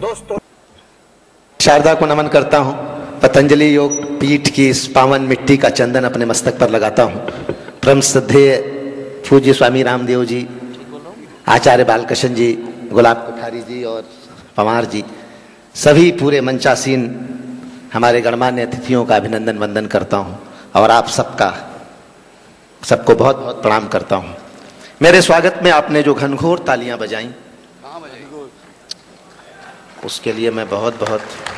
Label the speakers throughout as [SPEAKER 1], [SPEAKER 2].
[SPEAKER 1] दोस्तों, शारदा को नमन करता हूँ। पतंजलि योग पीठ की इस पावन मिट्टी का चंदन अपने मस्तक पर लगाता हूँ। परम श्रद्धेय पूज्य स्वामी रामदेव जी, आचार्य बालकृष्ण जी, गुलाब कोठारी जी और पवार जी, सभी पूरे मंचासीन हमारे गणमान्य अतिथियों का अभिनंदन वंदन करता हूँ और आप सबको बहुत बहुत प्रणाम करता हूँ। मेरे स्वागत में आपने जो घनघोर तालियां बजाई, उसके लिए मैं बहुत बहुत,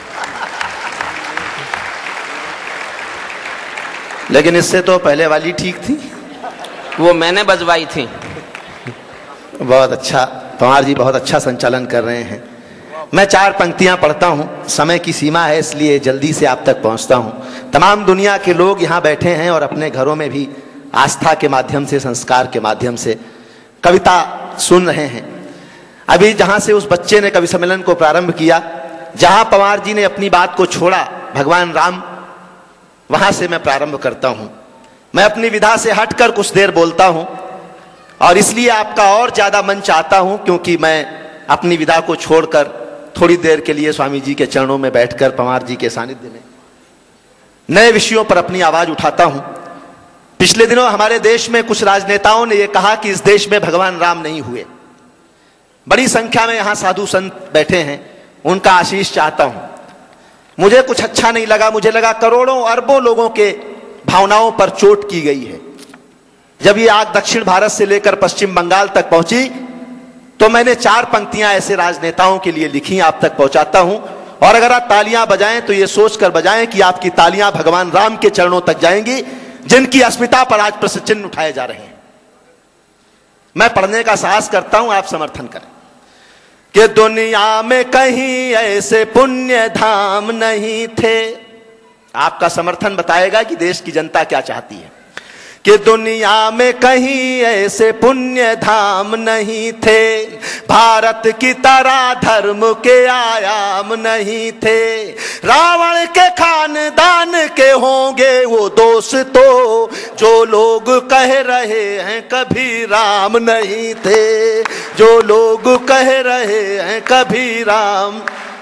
[SPEAKER 1] लेकिन इससे तो पहले वाली ठीक थी,
[SPEAKER 2] वो मैंने बजवाई थी।
[SPEAKER 1] बहुत अच्छा पवार जी, बहुत अच्छा संचालन कर रहे हैं। मैं 4 पंक्तियां पढ़ता हूं, समय की सीमा है इसलिए जल्दी से आप तक पहुंचता हूं। तमाम दुनिया के लोग यहां बैठे हैं और अपने घरों में भी आस्था के माध्यम से, संस्कार के माध्यम से कविता सुन रहे हैं। अभी जहां से उस बच्चे ने कवि सम्मेलन को प्रारंभ किया, जहां पवार जी ने अपनी बात को छोड़ा, भगवान राम, वहां से मैं प्रारंभ करता हूं। मैं अपनी विधा से हटकर कुछ देर बोलता हूं और इसलिए आपका और ज्यादा मन चाहता हूं, क्योंकि मैं अपनी विधा को छोड़कर थोड़ी देर के लिए स्वामी जी के चरणों में बैठकर पवार जी के सानिध्य में नए विषयों पर अपनी आवाज उठाता हूं। पिछले दिनों हमारे देश में कुछ राजनेताओं ने यह कहा कि इस देश में भगवान राम नहीं हुए। बड़ी संख्या में यहां साधु संत बैठे हैं, उनका आशीष चाहता हूं। मुझे कुछ अच्छा नहीं लगा। मुझे लगा करोड़ों अरबों लोगों के भावनाओं पर चोट की गई है। जब ये आग दक्षिण भारत से लेकर पश्चिम बंगाल तक पहुंची तो मैंने 4 पंक्तियां ऐसे राजनेताओं के लिए लिखी, आप तक पहुंचाता हूं। और अगर आप तालियां बजाएं तो ये सोचकर बजाएं कि आपकी तालियां भगवान राम के चरणों तक जाएंगी, जिनकी अस्मिता पर आज प्रश्न चिन्ह उठाए जा रहे हैं। मैं पढ़ने का साहस करता हूं, आप समर्थन करें। कि दुनिया में कहीं ऐसे पुण्य धाम नहीं थे। आपका समर्थन बताएगा कि देश की जनता क्या चाहती है। कि दुनिया में कहीं ऐसे पुण्य धाम नहीं थे, भारत की तरह धर्म के आयाम नहीं थे। रावण के खानदान के होंगे वो दोस्तों, जो लोग कह रहे हैं कभी राम नहीं थे, जो लोग कह रहे हैं कभी राम।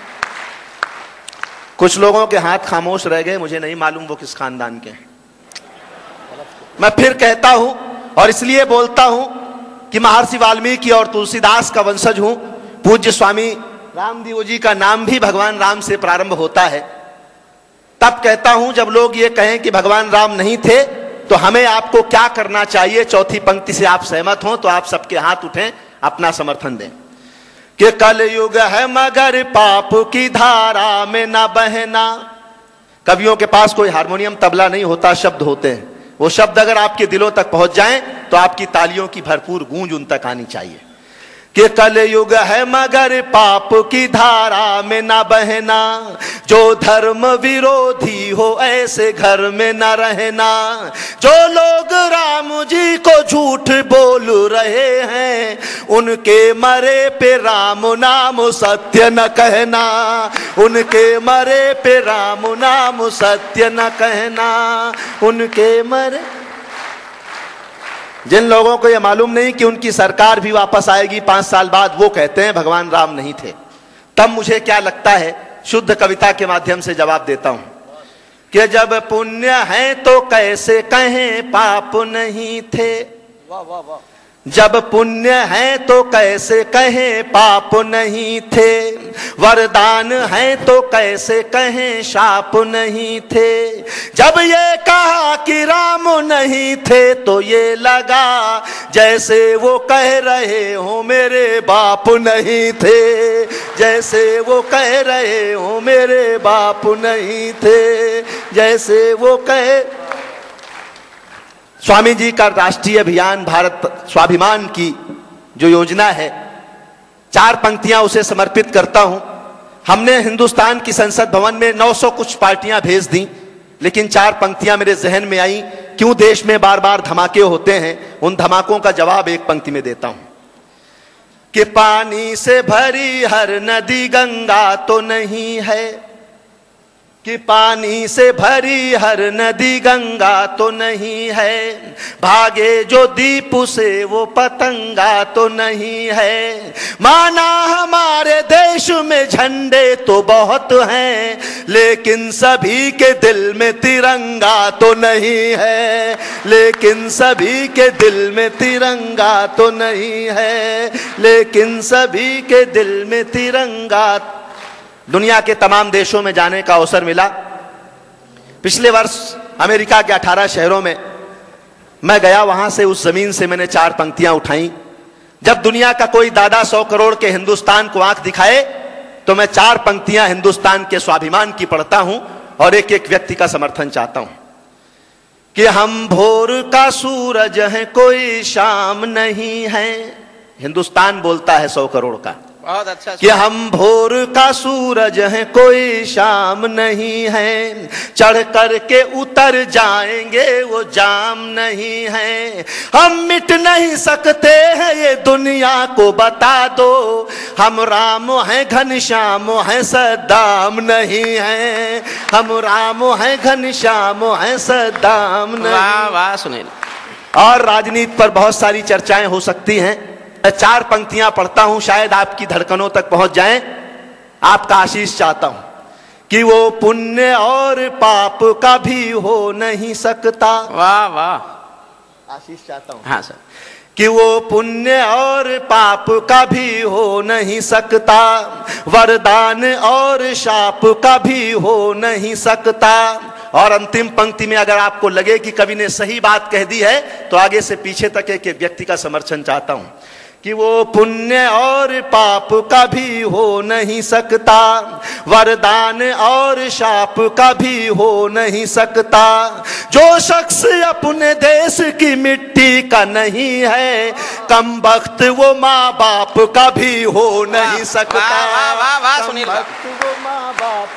[SPEAKER 1] कुछ लोगों के हाथ खामोश रह गए, मुझे नहीं मालूम वो किस खानदान के हैं। मैं फिर कहता हूं और इसलिए बोलता हूं कि महर्षि वाल्मीकि और तुलसीदास का वंशज हूं। पूज्य स्वामी रामदेव जी का नाम भी भगवान राम से प्रारंभ होता है। तब कहता हूं जब लोग ये कहें कि भगवान राम नहीं थे तो हमें आपको क्या करना चाहिए। चौथी पंक्ति से आप सहमत हो तो आप सबके हाथ उठें, अपना समर्थन दें। कि कलयुग है मगर पाप की धारा में न बहना। कवियों के पास कोई हारमोनियम तबला नहीं होता, शब्द होते हैं। वो शब्द अगर आपके दिलों तक पहुंच जाएं तो आपकी तालियों की भरपूर गूंज उन तक आनी चाहिए। कि कलयुग है मगर पाप की धारा में न बहना, जो धर्म विरोधी हो ऐसे घर में न रहना। जो लोग राम जी को झूठ बोल रहे हैं, उनके मरे पे राम नाम सत्य न कहना, उनके मरे पे राम नाम सत्य न कहना, उनके मरे। जिन लोगों को यह मालूम नहीं कि उनकी सरकार भी वापस आएगी 5 साल बाद, वो कहते हैं भगवान राम नहीं थे। तब मुझे क्या लगता है, शुद्ध कविता के माध्यम से जवाब देता हूं कि जब पुण्य है तो कैसे कहें पाप नहीं थे। वाह वाह वाह। जब पुण्य है तो कैसे कहें पाप नहीं थे, वरदान है तो कैसे कहें शाप नहीं थे। जब ये कहा कि राम नहीं थे तो ये लगा जैसे वो कह रहे हो मेरे बाप नहीं थे, जैसे वो कह रहे हो मेरे बाप नहीं थे, जैसे वो कहे। स्वामी जी का राष्ट्रीय अभियान भारत स्वाभिमान की जो योजना है, 4 पंक्तियां उसे समर्पित करता हूं। हमने हिंदुस्तान की संसद भवन में 900 कुछ पार्टियां भेज दी, लेकिन 4 पंक्तियां मेरे जहन में आई। क्यों देश में बार बार धमाके होते हैं, उन धमाकों का जवाब एक पंक्ति में देता हूं। कि पानी से भरी हर नदी गंगा तो नहीं है, कि पानी से भरी हर नदी गंगा तो नहीं है, भागे जो दीप से वो पतंगा तो नहीं है। माना हमारे देश में झंडे तो बहुत हैं, लेकिन सभी के दिल में तिरंगा तो नहीं है, लेकिन सभी के दिल में तिरंगा तो नहीं है, लेकिन सभी के दिल में तिरंगा। दुनिया के तमाम देशों में जाने का अवसर मिला। पिछले वर्ष अमेरिका के 18 शहरों में मैं गया, वहां से उस जमीन से मैंने 4 पंक्तियां उठाई। जब दुनिया का कोई दादा 100 करोड़ के हिंदुस्तान को आंख दिखाए तो मैं 4 पंक्तियां हिंदुस्तान के स्वाभिमान की पढ़ता हूं और एक एक व्यक्ति का समर्थन चाहता हूं कि हम भोर का सूरज है, कोई शाम नहीं है। हिंदुस्तान बोलता है 100 करोड़ का,
[SPEAKER 2] बहुत अच्छा
[SPEAKER 1] कि हम भोर का सूरज हैं, कोई शाम नहीं है। चढ़ करके उतर जाएंगे वो जाम नहीं है। हम मिट नहीं सकते हैं ये दुनिया को बता दो, हम राम हैं घनश्याम हैं सद्दाम नहीं है, हम राम हैं घनश्याम हैं सद्दाम नहीं।
[SPEAKER 2] वाह वाह सुनील।
[SPEAKER 1] और राजनीति पर बहुत सारी चर्चाएं हो सकती हैं। 4 पंक्तियां पढ़ता हूं, शायद आपकी धड़कनों तक पहुंच जाएं। आपका आशीष चाहता हूं कि वो पुण्य और पाप का भी हो नहीं सकता।
[SPEAKER 2] वाह वाह,
[SPEAKER 1] आशीष चाहता हूं।
[SPEAKER 2] हाँ सर।
[SPEAKER 1] कि वो पुण्य और पाप का भी हो नहीं सकता, वरदान और शाप का भी हो नहीं सकता। और अंतिम पंक्ति में अगर आपको लगे कि कवि ने सही बात कह दी है तो आगे से पीछे तक एक व्यक्ति का समर्थन चाहता हूं कि वो पुण्य और पाप का भी हो नहीं सकता, वरदान और शाप का भी हो नहीं सकता। जो शख्स अपने देश की मिट्टी का नहीं है, कम वक्त वो माँ बाप का भी हो नहीं सकता।
[SPEAKER 2] वाह वाह वाह सुनील।
[SPEAKER 1] वो माँ बाप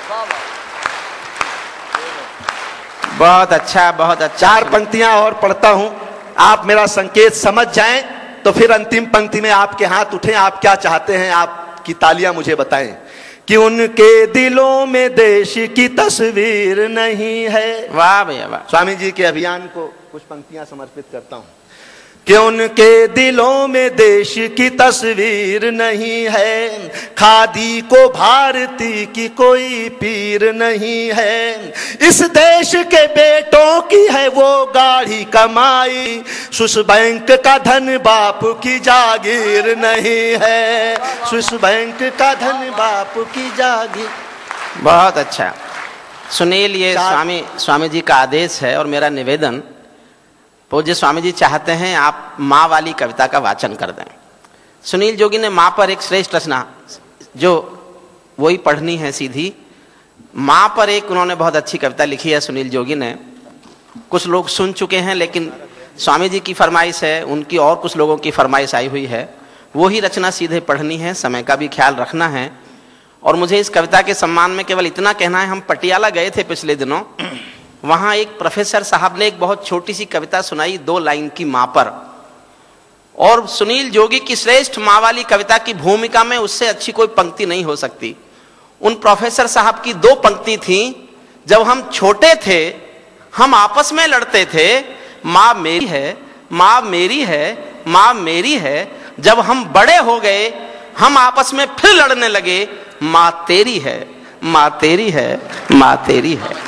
[SPEAKER 2] बहुत अच्छा, बहुत अच्छा।
[SPEAKER 1] 4 पंक्तियां और पढ़ता हूं, आप मेरा संकेत समझ जाएं तो फिर अंतिम पंक्ति में आपके हाथ उठें, आप क्या चाहते हैं, आपकी तालियां मुझे बताएं। कि उनके दिलों में देश की तस्वीर नहीं है।
[SPEAKER 2] वाह भैया वाह।
[SPEAKER 1] स्वामी जी के अभियान को कुछ पंक्तियां समर्पित करता हूं कि उनके दिलों में देश की तस्वीर नहीं है, खादी को भारती की कोई पीर नहीं है। इस देश के बेटों की है वो गाढ़ी कमाई, स्विस बैंक का धन बाप की जागीर नहीं है, स्विस बैंक का धन बाप की जागीर।
[SPEAKER 2] बहुत अच्छा सुनील, ये स्वामी जी का आदेश है और मेरा निवेदन, पूज्य स्वामी जी चाहते हैं आप माँ वाली कविता का वाचन कर दें। सुनील जोगी ने माँ पर एक श्रेष्ठ रचना, जो वही पढ़नी है सीधी, माँ पर एक उन्होंने बहुत अच्छी कविता लिखी है सुनील जोगी ने। कुछ लोग सुन चुके हैं, लेकिन स्वामी जी की फरमाइश है, उनकी और कुछ लोगों की फरमाइश आई हुई है, वही रचना सीधे पढ़नी है, समय का भी ख्याल रखना है। और मुझे इस कविता के सम्मान में केवल इतना कहना है, हम पटियाला गए थे पिछले दिनों, वहां एक प्रोफेसर साहब ने एक बहुत छोटी सी कविता सुनाई 2 लाइन की माँ पर, और सुनील जोगी की श्रेष्ठ माँ वाली कविता की भूमिका में उससे अच्छी कोई पंक्ति नहीं हो सकती। उन प्रोफेसर साहब की 2 पंक्ति थी। जब हम छोटे थे हम आपस में लड़ते थे, माँ मेरी है, माँ मेरी है, माँ मेरी है। जब हम बड़े हो गए हम आपस में फिर लड़ने लगे, माँ तेरी है, माँ तेरी है, माँ तेरी है।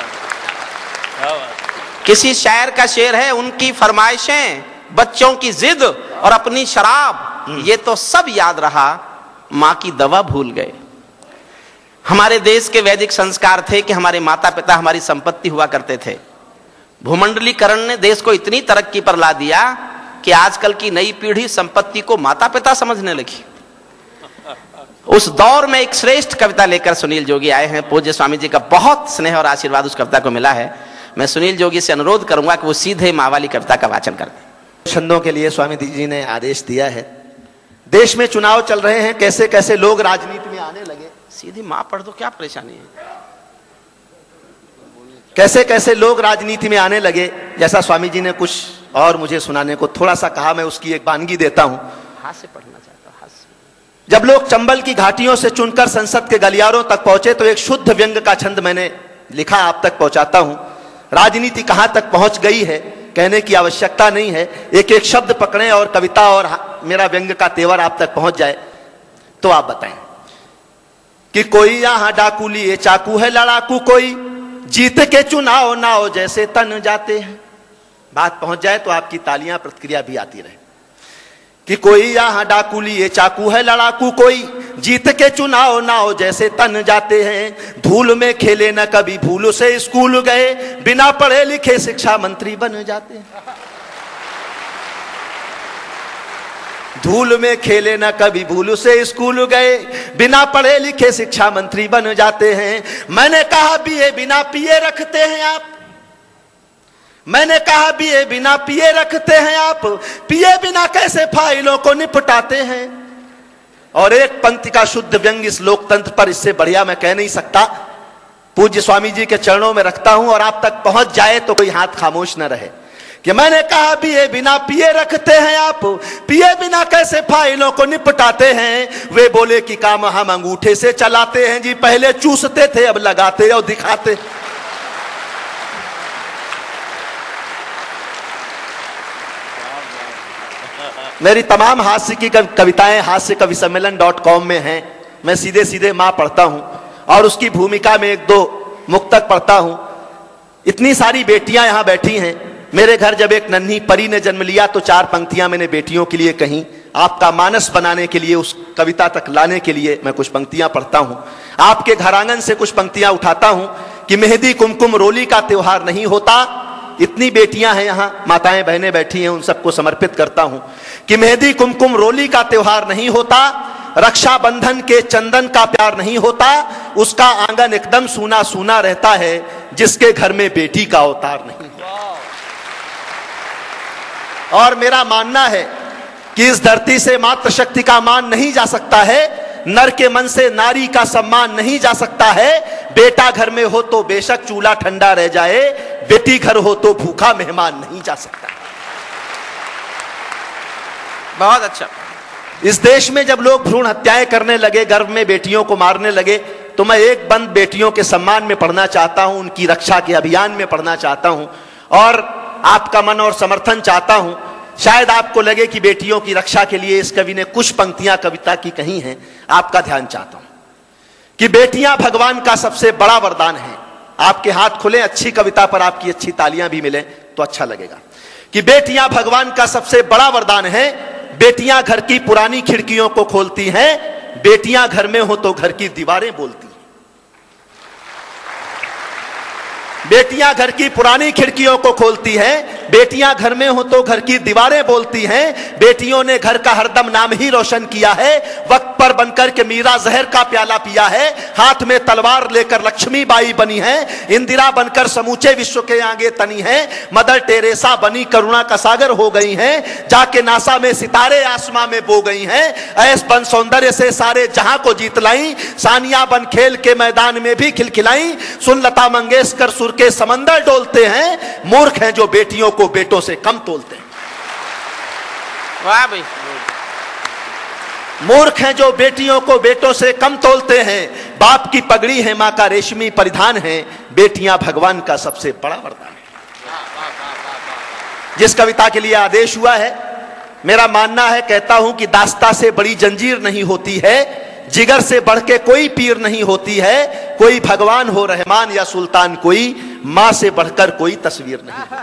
[SPEAKER 2] किसी शायर का शेर है, उनकी फरमाइशें, बच्चों की जिद और अपनी शराब, ये तो सब याद रहा, माँ की दवा भूल गए। हमारे देश के वैदिक संस्कार थे कि हमारे माता पिता हमारी संपत्ति हुआ करते थे। भूमंडलीकरण ने देश को इतनी तरक्की पर ला दिया कि आजकल की नई पीढ़ी संपत्ति को माता पिता समझने लगी। उस दौर में एक श्रेष्ठ कविता लेकर सुनील जोगी आए हैं। पूज्य स्वामी जी का बहुत स्नेह और आशीर्वाद उस कविता को मिला है। मैं सुनील जोगी से अनुरोध करूंगा कि वो सीधे माँ वाली कविता का वाचन कर दें।
[SPEAKER 1] छंदों के लिए स्वामी जी ने आदेश दिया है। देश में चुनाव चल रहे हैं, कैसे कैसे लोग राजनीति में आने लगे।
[SPEAKER 2] सीधी माँ पढ़ दो, क्या परेशानी है।
[SPEAKER 1] कैसे कैसे लोग राजनीति में आने लगे, जैसा स्वामी जी ने कुछ और मुझे सुनाने को थोड़ा सा कहा, मैं उसकी एक वानगी देता हूं।
[SPEAKER 2] हाथ से पढ़ना चाहता हूं, हाथ से।
[SPEAKER 1] जब लोग चंबल की घाटियों से चुनकर संसद के गलियारों तक पहुंचे तो एक शुद्ध व्यंग का छंद मैंने लिखा, आप तक पहुंचाता हूं। राजनीति कहां तक पहुंच गई है कहने की आवश्यकता नहीं है, एक एक शब्द पकड़ें और कविता और मेरा व्यंग का तेवर आप तक पहुंच जाए तो आप बताएं कि कोई यहां डाकू लिए चाकू है लड़ाकू, कोई जीत के चुनाव नाव जैसे तन जाते हैं। बात पहुंच जाए तो आपकी तालियां प्रतिक्रिया भी आती रहे कि कोई यहां डाकू लिए चाकू है लड़ाकू, कोई जीत के चुनाव नाव जैसे तन जाते हैं। धूल में खेले न कभी भूल से स्कूल गए, बिना पढ़े लिखे शिक्षा मंत्री बन जाते हैं। धूल में खेले न कभी भूल से स्कूल गए, बिना पढ़े लिखे शिक्षा मंत्री बन जाते हैं। मैंने कहा बीए बिना पिए रखते हैं आप, मैंने कहा बीए बिना पिए रखते हैं आप, पिए बिना कैसे फाइलों को निपटाते हैं। और एक पंक्ति का शुद्ध व्यंग इस लोकतंत्र पर, इससे बढ़िया मैं कह नहीं सकता। पूज्य स्वामी जी के चरणों में रखता हूं और आप तक पहुंच जाए तो कोई हाथ खामोश न रहे कि मैंने कहा बीए बिना पिए रखते हैं आप, पिए बिना कैसे फाइलों को निपटाते हैं। वे बोले कि काम हम अंगूठे से चलाते हैं जी, पहले चूसते थे अब लगाते और दिखाते। मेरी तमाम हास्य की कविताएं हास्य कवि सम्मेलन.com में हैं। मैं सीधे सीधे मां पढ़ता हूं और उसकी भूमिका में एक दो मुक्तक पढ़ता हूं। इतनी सारी बेटियां यहां बैठी हैं। मेरे घर जब एक नन्ही परी ने जन्म लिया तो 4 पंक्तियां मैंने बेटियों के लिए कहीं, आपका मानस बनाने के लिए, उस कविता तक लाने के लिए मैं कुछ पंक्तियां पढ़ता हूं। आपके घर आंगन से कुछ पंक्तियां उठाता हूं कि मेहंदी कुमकुम रोली का त्योहार नहीं होता। इतनी बेटियां हैं यहां, माताएं बहनें बैठी हैं, उन सबको समर्पित करता हूं कि मेहंदी कुमकुम रोली का त्योहार नहीं होता, रक्षाबंधन के चंदन का प्यार नहीं होता, उसका आंगन एकदम सूना सूना रहता है जिसके घर में बेटी का अवतार नहीं। और मेरा मानना है कि इस धरती से मातृशक्ति का मान नहीं जा सकता है, नर के मन से नारी का सम्मान नहीं जा सकता है। बेटा घर में हो तो बेशक चूल्हा ठंडा रह जाए, बेटी घर हो तो भूखा मेहमान नहीं जा सकता।
[SPEAKER 2] बहुत अच्छा।
[SPEAKER 1] इस देश में जब लोग भ्रूण हत्याएं करने लगे, गर्भ में बेटियों को मारने लगे, तो मैं एक बंद बेटियों के सम्मान में पढ़ना चाहता हूं, उनकी रक्षा के अभियान में पढ़ना चाहता हूं और आपका मन और समर्थन चाहता हूं। शायद आपको लगे कि बेटियों की रक्षा के लिए इस कवि ने कुछ पंक्तियां कविता की कही हैं। आपका ध्यान चाहता हूं कि बेटियां भगवान का सबसे बड़ा वरदान है। आपके हाथ खुले, अच्छी कविता पर आपकी अच्छी तालियां भी मिले तो अच्छा लगेगा कि बेटियां भगवान का सबसे बड़ा वरदान है। बेटियां घर की पुरानी खिड़कियों को खोलती हैं, बेटियां घर में हो तो घर की दीवारें बोलती। बेटियां घर की पुरानी खिड़कियों को खोलती हैं, बेटियां घर में हो तो घर की दीवारें बोलती हैं। बेटियों ने घर का हरदम नाम ही रोशन किया है, वक्त पर बनकर के मीरा जहर का प्याला पिया है, हाथ में तलवार लेकर लक्ष्मीबाई बनी है, इंदिरा बनकर समूचे विश्व के आगे तनी है, मदर टेरेसा बनी करुणा का सागर हो गई हैं, जाके नासा में सितारे आसमां में बो गई हैं, ऐस बन सौंदर्य से सारे जहां को जीत लाई, सानिया बन खेल के मैदान में भी खिलखिलाई, सुन लता मंगेशकर सुर के समंदर डोलते हैं, मूर्ख हैं जो बेटियों को बेटों से कम तोलते हैं।
[SPEAKER 2] वाह भाई।
[SPEAKER 1] मूर्ख हैं जो बेटियों को बेटों से कम तोलते हैं। बाप की पगड़ी है, मां का रेशमी परिधान है, बेटियां भगवान का सबसे बड़ा वरदान है। जिस कविता के लिए आदेश हुआ है, मेरा मानना है, कहता हूं कि दास्ता से बड़ी जंजीर नहीं होती है, जिगर से बढ़ के कोई पीर नहीं होती है, कोई भगवान हो रहमान या सुल्तान, कोई मां से बढ़कर कोई तस्वीर नहीं।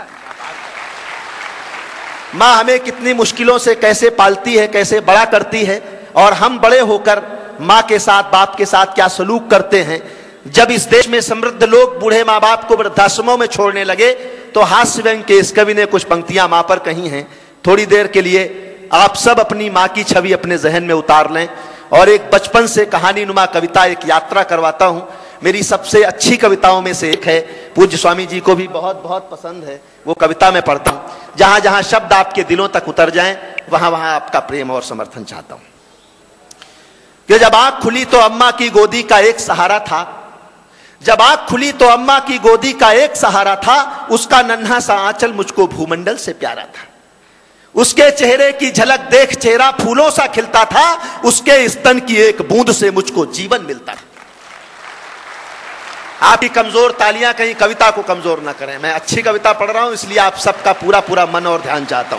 [SPEAKER 1] मां हमें कितनी मुश्किलों से कैसे पालती है, कैसे बड़ा करती है, और हम बड़े होकर मां के साथ, बाप के साथ क्या सलूक करते हैं। जब इस देश में समृद्ध लोग बूढ़े मां बाप को वृद्धाश्रमों में छोड़ने लगे तो हास्य व्यंग के इस कवि ने कुछ पंक्तियां मां पर कही हैं। थोड़ी देर के लिए आप सब अपनी मां की छवि अपने जहन में उतार लें और एक बचपन से कहानी नुमा कविता, एक यात्रा करवाता हूं। मेरी सबसे अच्छी कविताओं में से एक है, पूज्य स्वामी जी को भी बहुत बहुत पसंद है, वो कविता मैं पढ़ता हूं। जहां जहां शब्द आपके दिलों तक उतर जाएं, वहां वहां आपका प्रेम और समर्थन चाहता हूं। कि जब आंख खुली तो अम्मा की गोदी का एक सहारा था, जब आंख खुली तो अम्मा की गोदी का एक सहारा था, उसका नन्हा सा आंचल मुझको भूमंडल से प्यारा था। उसके चेहरे की झलक देख चेहरा फूलों सा खिलता था, उसके स्तन की एक बूंद से मुझको जीवन मिलता था। आपकी कमजोर तालियां कहीं कविता को कमजोर ना करें। मैं अच्छी कविता पढ़ रहा हूं, इसलिए आप सबका पूरा पूरा मन और ध्यान चाहता हूं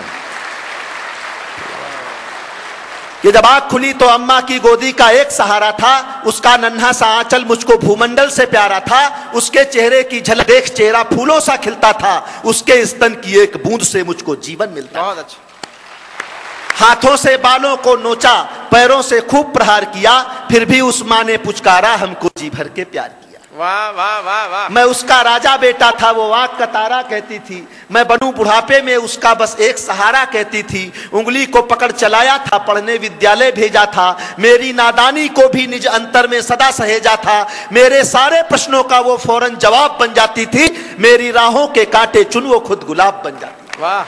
[SPEAKER 1] कि जब आंख खुली तो अम्मा की गोदी का एक सहारा था, उसका नन्हा सा आंचल मुझको भूमंडल से प्यारा था, उसके चेहरे की झलक देख चेहरा फूलों सा खिलता था, उसके स्तन की एक बूंद से मुझको जीवन मिलता।
[SPEAKER 2] बहुत अच्छा।
[SPEAKER 1] हाथों से बालों को नोचा, पैरों से खूब प्रहार किया, फिर भी उस माँ ने पुचकारा, हमको जी भर के प्यार किया।
[SPEAKER 2] वाह वाह वाह वाह।
[SPEAKER 1] मैं उसका राजा बेटा था, वो आंख का तारा कहती थी। मैं बनूं बुढ़ापे में उसका बस एक सहारा कहती थी। उंगली को पकड़ चलाया था, पढ़ने विद्यालय भेजा था, मेरी नादानी को भी निज अंतर में सदा सहेजा था। मेरे सारे प्रश्नों का वो फौरन जवाब बन जाती थी, मेरी राहों के कांटे चुन वो खुद गुलाब बन जाती।
[SPEAKER 2] वाह।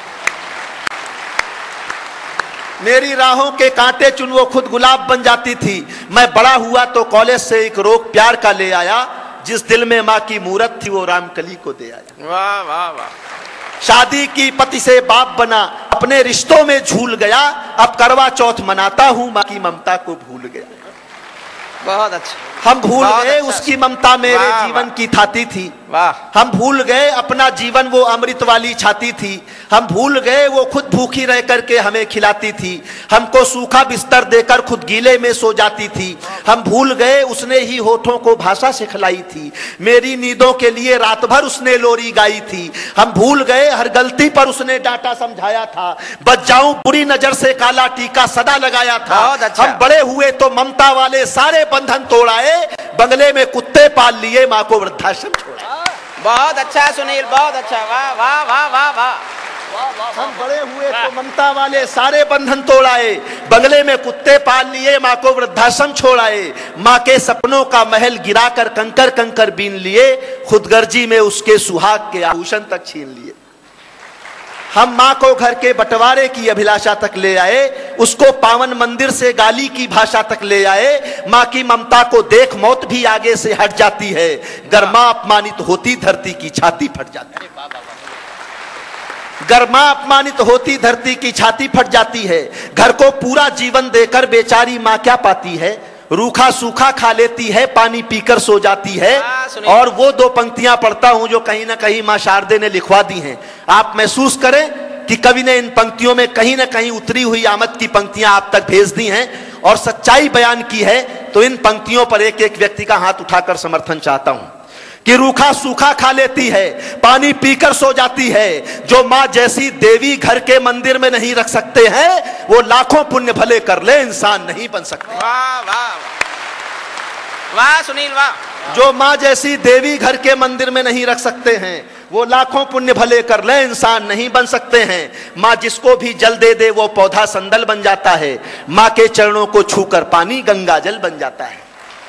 [SPEAKER 1] मेरी राहों के कांटे चुन वो खुद गुलाब बन जाती थी। मैं बड़ा हुआ तो कॉलेज से एक रोक प्यार का ले आया, जिस दिल में माँ की मूरत थी वो रामकली को दे आया।
[SPEAKER 2] वाह वाह वाह।
[SPEAKER 1] शादी की पति से बाप बना, अपने रिश्तों में झूल गया, अब करवा चौथ मनाता हूँ, माँ की ममता को भूल गया।
[SPEAKER 2] बहुत अच्छा।
[SPEAKER 1] हम भूल गए उसकी ममता मेरे जीवन की थाती थी।
[SPEAKER 2] वाह।
[SPEAKER 1] हम भूल गए अपना जीवन वो अमृत वाली छाती थी। हम भूल गए वो खुद भूखी रह करके हमें खिलाती थी, हमको सूखा बिस्तर देकर खुद गीले में सो जाती थी। हम भूल गए उसने ही होठों को भाषा सिखलाई थी, मेरी नींदों के लिए रात भर उसने लोरी गाई थी। हम भूल गए हर गलती पर उसने डांटा समझाया था, बच जाऊं बुरी नजर से काला टीका सदा लगाया था।
[SPEAKER 2] अच्छा।
[SPEAKER 1] हम बड़े हुए तो ममता वाले सारे बंधन तोड़ाए, बंगले में कुत्ते पाल लिए, माँ को वृद्धाश्रम छोड़ा।
[SPEAKER 2] बहुत अच्छा सुनील, बहुत अच्छा। वाह वाह वाह वाह वाह।
[SPEAKER 1] हम बड़े हुए तो ममता वाले सारे बंधन तोड़ाए, बंगले में कुत्ते पाल लिए, माँ को वृद्धाश्रम छोड़ाए। माँ के सपनों का महल गिराकर कंकर कंकर बीन लिए, खुदगर्जी में उसके सुहाग के आभूषण तक छीन लिए। हम माँ को घर के बंटवारे की अभिलाषा तक ले आए, उसको पावन मंदिर से गाली की भाषा तक ले आए। माँ की ममता को देख मौत भी आगे से हट जाती है, गर माँ अपमानित होती धरती की छाती फट जाती है। गर माँ अपमानित होती धरती की छाती फट जाती है। घर को पूरा जीवन देकर बेचारी माँ क्या पाती है, रूखा सूखा खा लेती है, पानी पीकर सो जाती है। और वो दो पंक्तियां पढ़ता हूं जो कहीं ना कहीं मां शारदे ने लिखवा दी हैं। आप महसूस करें कि कवि ने इन पंक्तियों में कहीं ना कहीं उतरी हुई आमद की पंक्तियां आप तक भेज दी हैं और सच्चाई बयान की है। तो इन पंक्तियों पर एक एक व्यक्ति का हाथ उठाकर समर्थन चाहता हूं कि रूखा सूखा खा लेती है, पानी पीकर सो जाती है, जो माँ जैसी देवी घर के मंदिर में नहीं रख सकते हैं, वो लाखों पुण्य भले कर ले इंसान नहीं बन सकते।
[SPEAKER 2] वाह वाह वाह सुनील वाह।
[SPEAKER 1] जो माँ जैसी देवी घर के मंदिर में नहीं रख सकते हैं, वो लाखों पुण्य भले कर ले इंसान नहीं बन सकते हैं। माँ जिसको भी जल दे दे वो पौधा संदल बन जाता है, माँ के चरणों को छूकर पानी गंगा जल बन जाता है।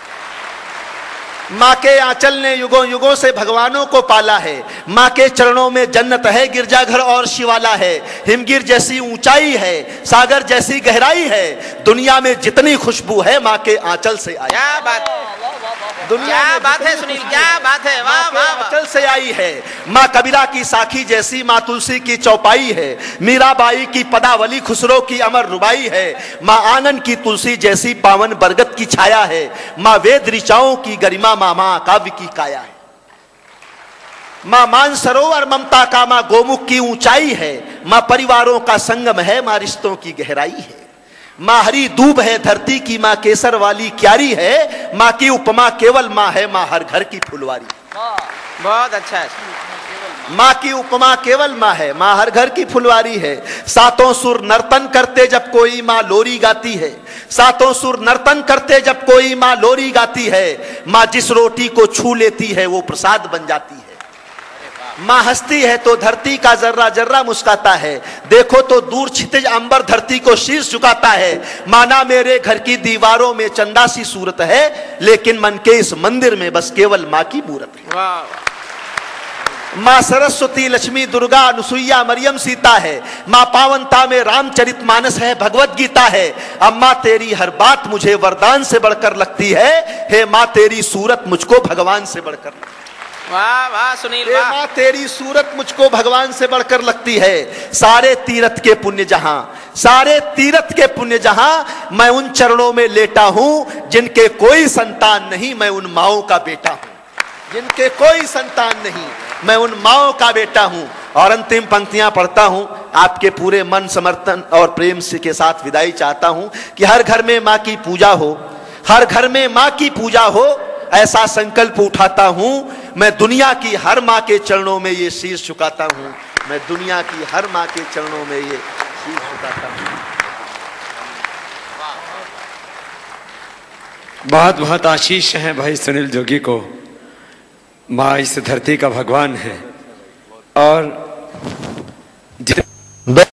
[SPEAKER 1] माँ के आंचल ने युगों युगों से भगवानों को पाला है, माँ के चरणों में जन्नत है, गिरजाघर और शिवाला है। हिमगिर जैसी ऊंचाई है, सागर जैसी गहराई है, दुनिया में जितनी खुशबू है माँ के आंचल से आई।
[SPEAKER 2] क्या बात,
[SPEAKER 1] दुनिया
[SPEAKER 2] क्या बात है सुनील, क्या बात है। वाह वाह वाह।
[SPEAKER 1] आंचल से आई है। माँ कबीरा की साखी जैसी, माँ तुलसी की चौपाई है, मीराबाई की पदावली, खुसरो की अमर रुबाई है। माँ आंगन की तुलसी जैसी, पावन बरगद की छाया है। माँ वेद ऋचाओं की गरिमा, माँ काव्य की काया है। माँ मानसरोवर ममता का, माँ गोमुख की ऊंचाई है। माँ परिवारों का संगम है, माँ रिश्तों की गहराई है। माँ हरी दूब है धरती की, माँ केसर वाली क्यारी है। माँ की उपमा केवल माँ है, माँ हर घर की फुलवारी।
[SPEAKER 2] बहुत अच्छा है।
[SPEAKER 1] माँ की उपमा केवल माँ है, माँ हर घर की फुलवारी है। सातों सुर नर्तन करते जब कोई माँ लोरी गाती है, सातों सुर नर्तन करते जब कोई माँ लोरी गाती है। माँ जिस रोटी को छू लेती है वो प्रसाद बन जाती है। माँ हंसती है तो धरती का जर्रा जर्रा मुस्काता है, देखो तो दूर क्षितिज अंबर धरती को शीश झुकाता है। माना मेरे घर की दीवारों में चंदा सी सूरत है, लेकिन मन के इस मंदिर में बस केवल माँ की मूरत है। माँ सरस्वती लक्ष्मी दुर्गा अनुसुईया मरियम सीता है। माँ पावनता में रामचरित मानस है, भगवत गीता है। अम्मा तेरी हर बात मुझे वरदान से बढ़कर लगती है, हे माँ तेरी सूरत मुझको भगवान से बढ़कर लगती है।
[SPEAKER 2] वाह वाह सुनील
[SPEAKER 1] हे
[SPEAKER 2] वाह।
[SPEAKER 1] माँ तेरी सूरत मुझको भगवान से बढ़कर लगती है। सारे तीरथ के पुण्य जहां, सारे तीरथ के पुण्य जहां, मैं उन चरणों में लेटा हूं जिनके कोई संतान नहीं, मैं उन माओं का बेटा हूं। जिनके कोई संतान नहीं, मैं उन माओं का बेटा हूं। और अंतिम पंक्तियां पढ़ता हूं, आपके पूरे मन समर्थन और प्रेम से के साथ विदाई चाहता हूं कि हर घर में मां की पूजा हो, हर घर में मां की पूजा हो, ऐसा संकल्प उठाता हूं। मैं दुनिया की हर मां के चरणों में ये शीश झुकाता हूं, मैं दुनिया की हर मां के चरणों में ये शीश झुकाता हूं।
[SPEAKER 3] बहुत बहुत आशीष है भाई सुनील जोगी को। माँ इस धरती का भगवान है और